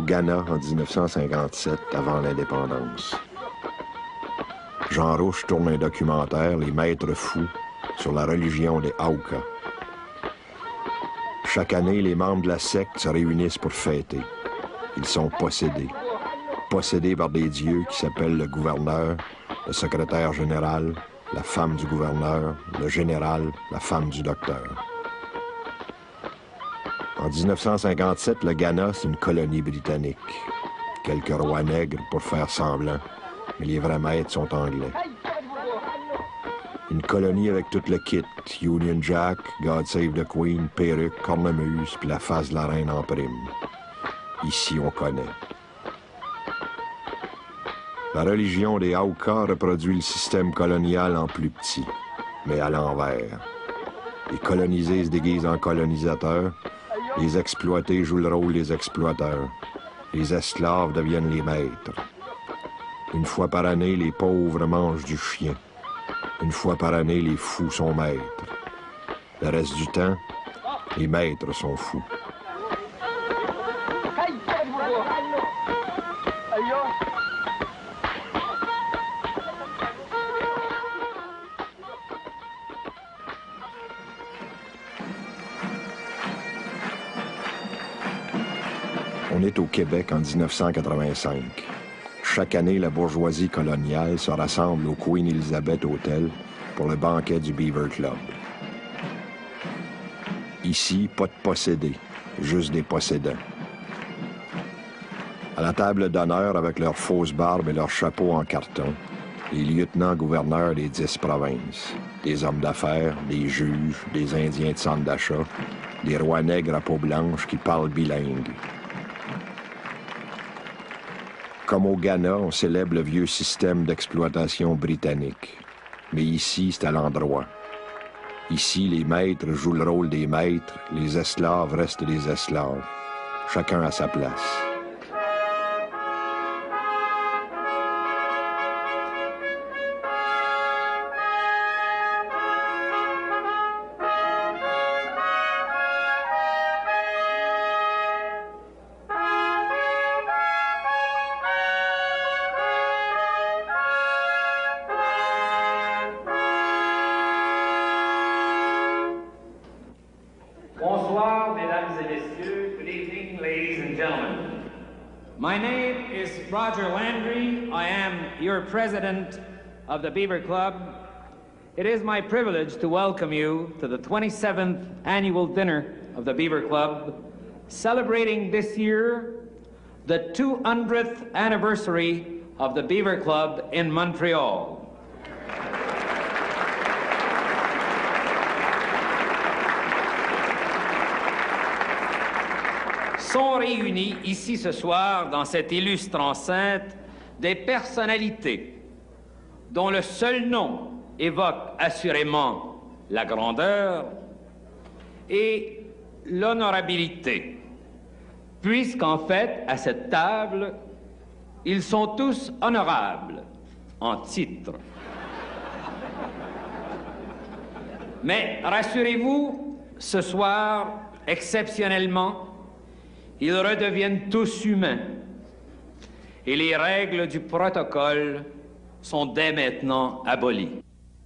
Ghana en 1957, avant l'indépendance. Jean Rouche tourne un documentaire, Les Maîtres fous, sur la religion des Auca. Chaque année, les membres de la secte se réunissent pour fêter. Ils sont possédés. Possédés par des dieux qui s'appellent le gouverneur, le secrétaire général, la femme du gouverneur, le général, la femme du docteur. En 1957, le Ghana, c'est une colonie britannique. Quelques rois nègres pour faire semblant, mais les vrais maîtres sont anglais. Une colonie avec tout le kit, Union Jack, God Save the Queen, perruque, cornemuse, puis la face de la reine en prime. Ici, on connaît. La religion des Auca reproduit le système colonial en plus petit, mais à l'envers. Les colonisés se déguisent en colonisateurs, les exploités jouent le rôle des exploiteurs, les esclaves deviennent les maîtres. Une fois par année, les pauvres mangent du chien. Une fois par année, les fous sont maîtres. Le reste du temps, les maîtres sont fous. On est au Québec en 1985. Chaque année, la bourgeoisie coloniale se rassemble au Queen Elizabeth Hotel pour le banquet du Beaver Club. Ici, pas de possédés, juste des possédants. À la table d'honneur, avec leurs fausses barbes et leurs chapeaux en carton, les lieutenants-gouverneurs des 10 provinces, des hommes d'affaires, des juges, des Indiens de centre d'achat, des rois nègres à peau blanche qui parlent bilingue. Comme au Ghana, on célèbre le vieux système d'exploitation britannique. Mais ici, c'est à l'endroit. Ici, les maîtres jouent le rôle des maîtres, les esclaves restent des esclaves. Chacun à sa place. President of the Beaver Club, it is my privilege to welcome you to the 27th annual dinner of the Beaver Club, celebrating this year the 200th anniversary of the Beaver Club in Montreal. Sont réunis ici ce soir dans cette illustre enceinte des personnalités dont le seul nom évoque assurément la grandeur et l'honorabilité, puisqu'en fait, à cette table, ils sont tous honorables en titre. Mais rassurez-vous, ce soir, exceptionnellement, ils redeviennent tous humains. Et les règles du protocole sont dès maintenant abolies.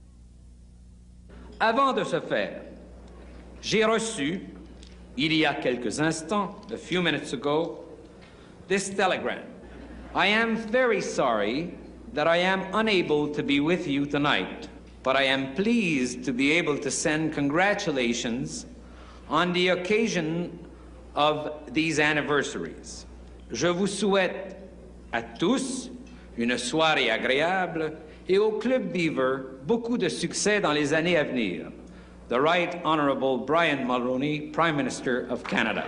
Avant de ce faire, j'ai reçu, il y a quelques instants, a few minutes ago, this telegram. I am very sorry that I am unable to be with you tonight, but I am pleased to be able to send congratulations on the occasion of these anniversaries. Je vous souhaite à tous une soirée agréable et au Club Beaver beaucoup de succès dans les années à venir. The Right Honorable Brian Mulroney, Prime Minister of Canada.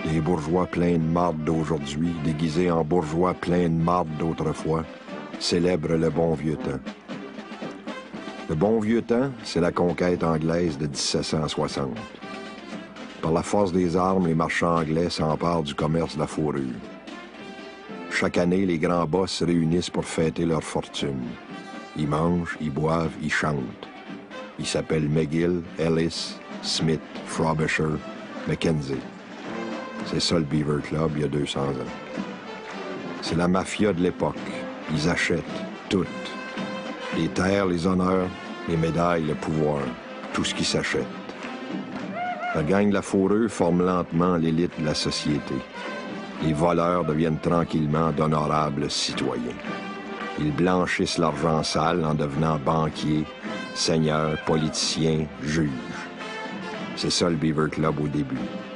Les bourgeois pleins de marde d'aujourd'hui, déguisés en bourgeois pleins de marde d'autrefois, célèbrent le bon vieux temps. Le bon vieux temps, c'est la conquête anglaise de 1760. Par la force des armes, les marchands anglais s'emparent du commerce de la fourrure. Chaque année, les grands boss se réunissent pour fêter leur fortune. Ils mangent, ils boivent, ils chantent. Ils s'appellent McGill, Ellis, Smith, Frobisher, Mackenzie. C'est ça le Beaver Club il y a 200 ans. C'est la mafia de l'époque. Ils achètent tout. Les terres, les honneurs, les médailles, le pouvoir. Tout ce qui s'achète. La gang de la fourrure forme lentement l'élite de la société. Les voleurs deviennent tranquillement d'honorables citoyens. Ils blanchissent l'argent sale en devenant banquiers, seigneurs, politiciens, juges. C'est ça le Beaver Club au début.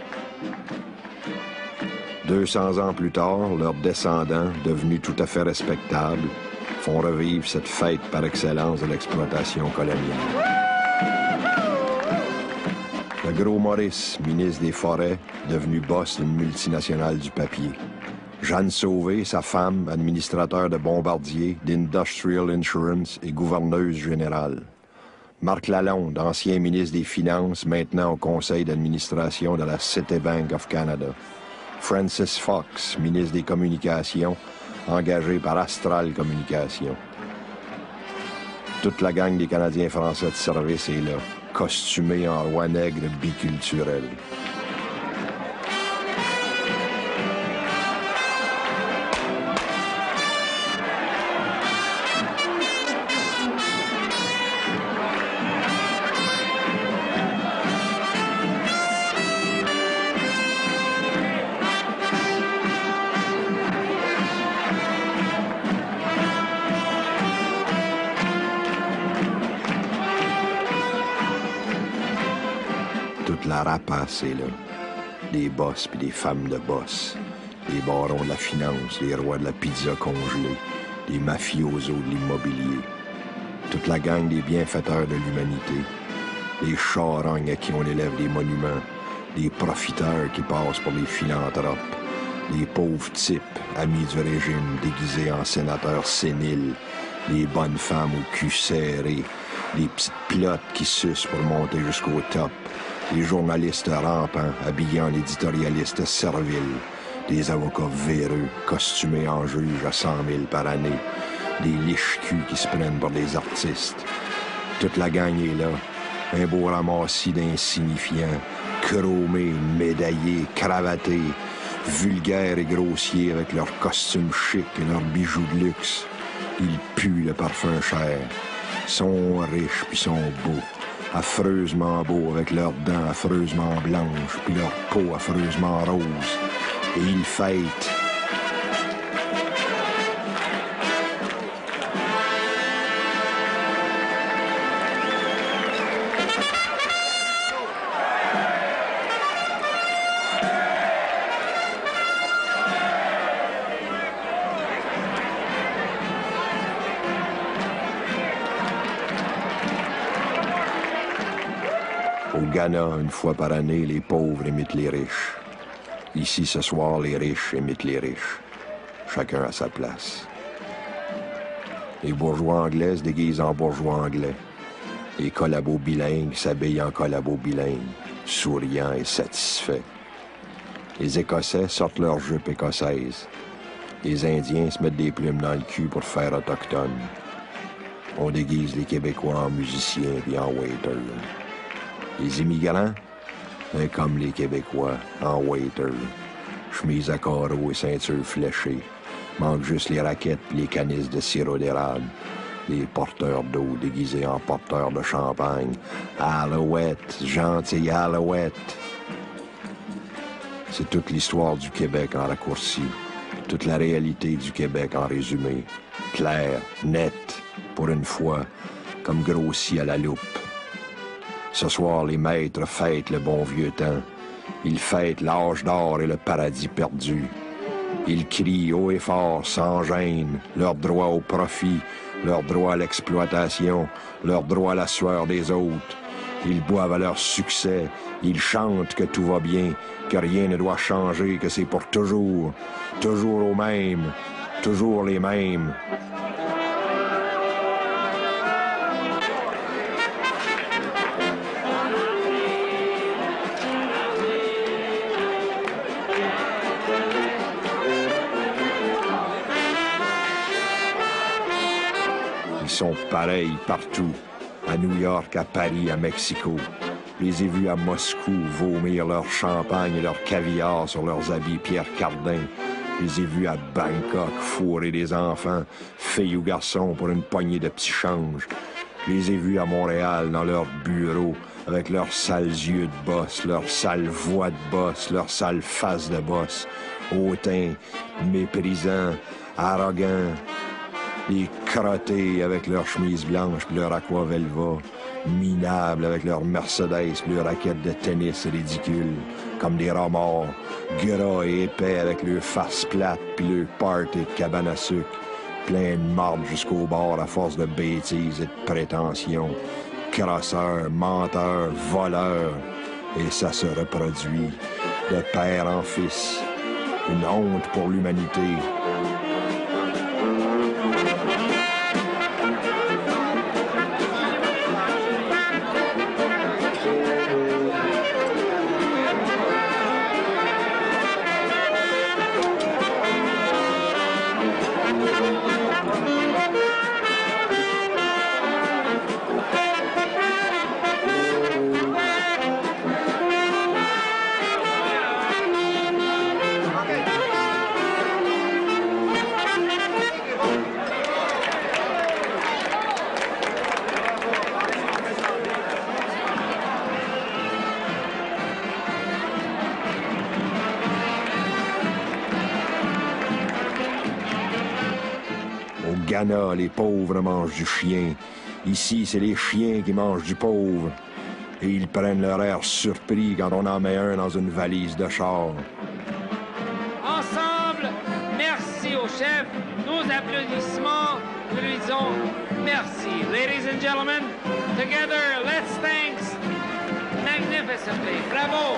200 ans plus tard, leurs descendants, devenus tout à fait respectables, font revivre cette fête par excellence de l'exploitation coloniale. Le gros Maurice, ministre des Forêts, devenu boss d'une multinationale du papier. Jeanne Sauvé, sa femme, administrateur de Bombardier, d'Industrial Insurance et gouverneuse générale. Marc Lalonde, ancien ministre des Finances, maintenant au conseil d'administration de la Citibank of Canada. Francis Fox, ministre des Communications, engagé par Astral Communications. Toute la gang des Canadiens français de service est là, costumés en roi nègre biculturel. La rapace est là. Des boss puis des femmes de boss. Les barons de la finance, les rois de la pizza congelée, les mafiosos de l'immobilier. Toute la gang des bienfaiteurs de l'humanité. Les charognes à qui on élève des monuments. Les profiteurs qui passent pour les philanthropes. Les pauvres types, amis du régime, déguisés en sénateurs séniles. Les bonnes femmes au cul serré. Les petites plottes qui sucent pour monter jusqu'au top. Les journalistes rampants, habillés en éditorialistes serviles, des avocats véreux, costumés en juges à 100 000 par année, des liches-culs qui se prennent pour des artistes. Toute la gang est là, un beau ramassis d'insignifiants, chromés, médaillés, cravatés, vulgaires et grossiers avec leurs costumes chics et leurs bijoux de luxe. Ils puent le parfum cher, sont riches puis sont beaux. Affreusement beaux avec leurs dents affreusement blanches, puis leur peau affreusement rose. Et ils fêtent. Au Ghana, une fois par année, les pauvres imitent les riches. Ici, ce soir, les riches imitent les riches. Chacun à sa place. Les bourgeois anglais se déguisent en bourgeois anglais. Les collabos bilingues s'habillent en collabos bilingues, souriants et satisfaits. Les Écossais sortent leurs jupes écossaises. Les Indiens se mettent des plumes dans le cul pour faire autochtone. On déguise les Québécois en musiciens et en waiters. Les immigrants, comme les Québécois, en waiter, chemise à carreaux et ceinture fléchée, manque juste les raquettes et les canisses de sirop d'érable, les porteurs d'eau déguisés en porteurs de champagne. Alouette, gentille alouette. C'est toute l'histoire du Québec en raccourci, toute la réalité du Québec en résumé, clair, net, pour une fois, comme grossi à la loupe. Ce soir, les maîtres fêtent le bon vieux temps. Ils fêtent l'âge d'or et le paradis perdu. Ils crient haut et fort, sans gêne, leur droit au profit, leur droit à l'exploitation, leur droit à la sueur des autres. Ils boivent à leur succès, ils chantent que tout va bien, que rien ne doit changer, que c'est pour toujours, toujours au même, toujours les mêmes. Ils sont pareils partout, à New York, à Paris, à Mexico. Je les ai vus à Moscou vomir leur champagne et leur caviar sur leurs habits Pierre Cardin. Je les ai vus à Bangkok fourrer des enfants, filles ou garçons, pour une poignée de petits changes. Je les ai vus à Montréal dans leurs bureaux, avec leurs sales yeux de boss, leurs sales voix de boss, leurs sales faces de boss, hautains, méprisants, arrogants, les crottés avec leurs chemises blanches puis leur aquavelva, minables avec leurs Mercedes puis leurs raquettes de tennis ridicules, comme des rats morts, gras et épais avec leurs faces plates puis leurs party de cabane à sucre, plein de marde jusqu'au bord à force de bêtises et de prétentions, crosseurs, menteurs, voleurs, et ça se reproduit de père en fils, une honte pour l'humanité. Au Ghana, les pauvres mangent du chien. Ici, c'est les chiens qui mangent du pauvre. Et ils prennent leur air surpris quand on en met un dans une valise de char. Ensemble, merci au chef. Nos applaudissements, nous lui disons merci. Ladies and gentlemen, together, let's thank magnificently. Bravo!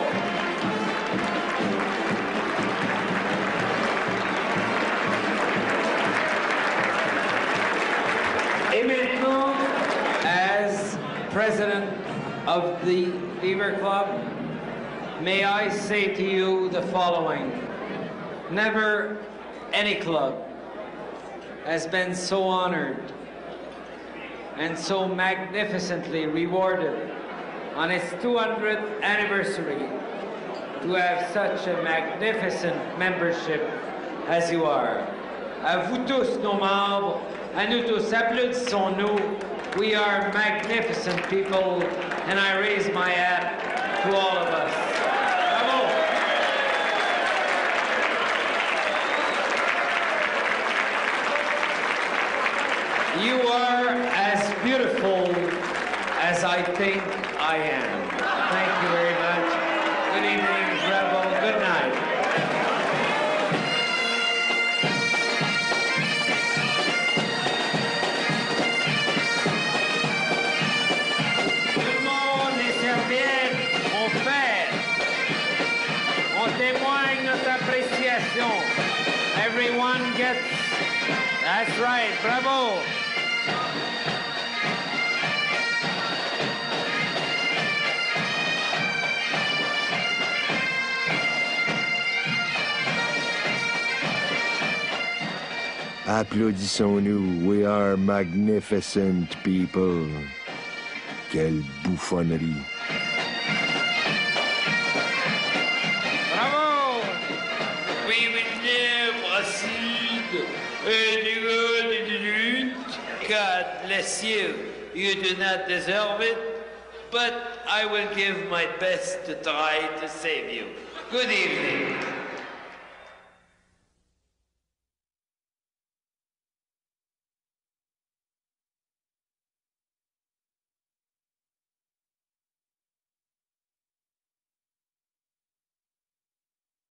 Et maintenant, as president of the Beaver Club, may I say to you the following. Never any club has been so honored and so magnificently rewarded on its 200th anniversary to have such a magnificent membership as you are. À vous tous, nos membres, à nous tous, applaudissons-nous. We are magnificent people, and I raise my hat to all of us. Bravo! You are as beautiful as I think I am. Thank you very much. Good evening, bravo. Good night. Témoigne notre appréciation. Everyone gets... That's right, bravo. Applaudissons-nous. We are magnificent people. Quelle bouffonnerie. God bless you. You do not deserve it, but I will give my best to try to save you. Good evening.